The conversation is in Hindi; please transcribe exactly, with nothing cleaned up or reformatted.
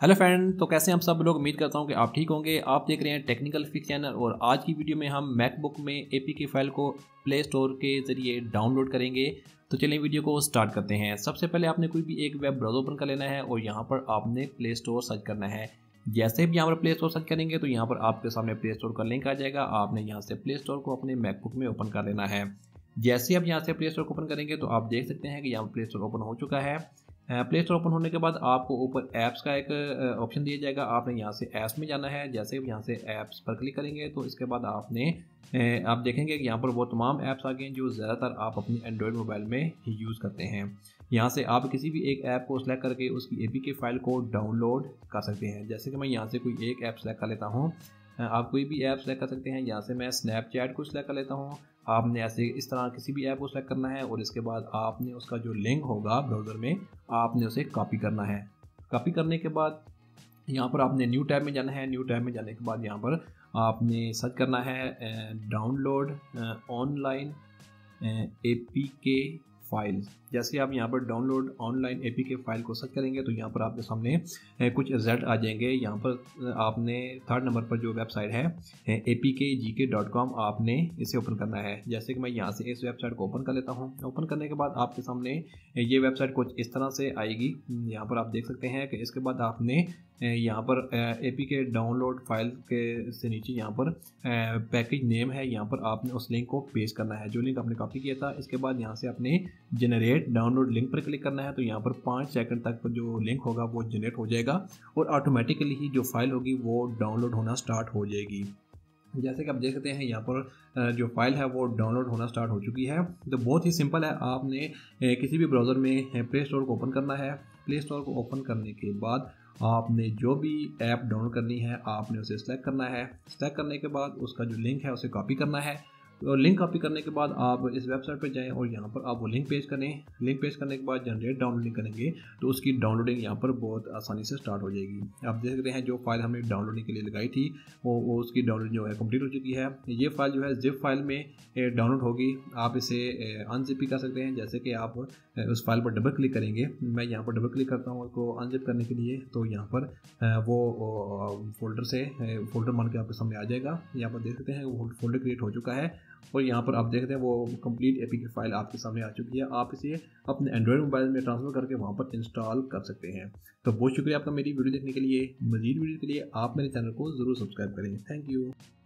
हेलो फ्रेंड, तो कैसे हम सब लोग। उम्मीद करता हूँ कि आप ठीक होंगे। आप देख रहे हैं टेक्निकल फिक्स चैनल और आज की वीडियो में हम मैकबुक में एपीके फाइल को प्ले स्टोर के ज़रिए डाउनलोड करेंगे। तो चलिए वीडियो को स्टार्ट करते हैं। सबसे पहले आपने कोई भी एक वेब ब्राउज़र ओपन कर लेना है और यहाँ पर आपने प्ले स्टोर सर्च करना है। जैसे भी यहाँ पर प्ले स्टोर सर्च करेंगे तो यहाँ पर आपके सामने प्ले स्टोर का लिंक आ जाएगा। आपने यहाँ से प्ले स्टोर को अपने मैकबुक में ओपन कर लेना है। जैसे आप यहाँ से प्ले स्टोर को ओपन करेंगे तो आप देख सकते हैं कि यहाँ पर प्ले स्टोर ओपन हो चुका है। प्ले स्टोर ओपन होने के बाद आपको ऊपर ऐप्स का एक ऑप्शन दिया जाएगा। आपने यहाँ से ऐप्स में जाना है। जैसे आप यहाँ से ऐप्स पर क्लिक करेंगे तो इसके बाद आपने आप देखेंगे कि यहाँ पर वो तमाम ऐप्स आ गए हैं जो ज़्यादातर आप अपनी एंड्रॉयड मोबाइल में यूज़ करते हैं। यहाँ से आप किसी भी एक ऐप को सिलेक्ट करके उसकी एपीके फाइल को डाउनलोड कर सकते हैं। जैसे कि मैं यहाँ से कोई एक ऐप सेलेक्ट कर लेता हूँ। आप कोई भी ऐप सेलेक्ट कर सकते हैं। यहाँ से मैं स्नैपचैट को सिलेक्ट कर लेता हूँ। आपने ऐसे इस तरह किसी भी ऐप को सेलेक्ट करना है और इसके बाद आपने उसका जो लिंक होगा ब्राउज़र में आपने उसे कॉपी करना है। कॉपी करने के बाद यहाँ पर आपने न्यू टैब में जाना है। न्यू टैब में जाने के बाद यहाँ पर आपने सर्च करना है डाउनलोड ऑनलाइन एपीके फाइल। जैसे आप यहाँ पर डाउनलोड ऑनलाइन एपीके फाइल को सर्च करेंगे तो यहाँ पर आपके सामने कुछ रिजल्ट आ जाएंगे। यहाँ पर आपने थर्ड नंबर पर जो वेबसाइट है ए पी के जी के डॉट कॉम आपने इसे ओपन करना है। जैसे कि मैं यहाँ से इस वेबसाइट को ओपन कर लेता हूँ। ओपन करने के बाद आपके सामने ये वेबसाइट कुछ इस तरह से आएगी। यहाँ पर आप देख सकते हैं कि इसके बाद आपने यहाँ पर एपीके डाउनलोड फाइल के से नीचे यहाँ पर पैकेज नेम है। यहाँ पर आपने उस लिंक को पेस्ट करना है जो लिंक आपने कॉपी किया था। इसके बाद यहाँ से आपने जनरेट डाउनलोड लिंक पर क्लिक करना है। तो यहाँ पर पाँच सेकंड तक जो लिंक होगा वो जनरेट हो जाएगा और ऑटोमेटिकली ही जो फाइल होगी वो डाउनलोड होना स्टार्ट हो जाएगी। जैसे कि आप देख सकते हैं यहाँ पर जो फाइल है वो डाउनलोड होना स्टार्ट हो चुकी है। तो बहुत ही सिंपल है। आपने किसी भी ब्राउज़र में प्ले स्टोर को ओपन करना है। प्ले स्टोर को ओपन करने के बाद आपने जो भी ऐप डाउनलोड करनी है आपने उसे सेलेक्ट करना है। सेलेक्ट करने के बाद उसका जो लिंक है उसे कॉपी करना है और लिंक कॉपी करने के बाद आप इस वेबसाइट पर जाएं और यहाँ पर आप वो लिंक पेस्ट करें। लिंक पेस्ट करने के बाद जनरेट डाउनलोडिंग करेंगे तो उसकी डाउनलोडिंग यहाँ पर बहुत आसानी से स्टार्ट हो जाएगी। आप देख सकते हैं जो फाइल हमने डाउनलोडिंग के लिए लगाई थी वो वो उसकी डाउनलोडिंग जो है कंप्लीट हो चुकी है। ये फाइल जो है जिप फाइल में डाउनलोड होगी। आप इसे अनजिप भी कर सकते हैं। जैसे कि आप उस फाइल पर डबल क्लिक करेंगे। मैं यहाँ पर डबल क्लिक करता हूँ उसको अनजिप करने के लिए तो यहाँ पर वो फोल्डर से फोल्डर मान के आपके सामने आ जाएगा। यहाँ पर देख सकते हैं वो फोल्डर क्रिएट हो चुका है और यहाँ पर आप देखते हैं वो कंप्लीट एपीके फाइल आपके सामने आ चुकी है। आप इसे अपने एंड्रॉयड मोबाइल में ट्रांसफर करके वहाँ पर इंस्टॉल कर सकते हैं। तो बहुत शुक्रिया आपका मेरी वीडियो देखने के लिए। मजीद वीडियो के लिए आप मेरे चैनल को ज़रूर सब्सक्राइब करें। Thank you.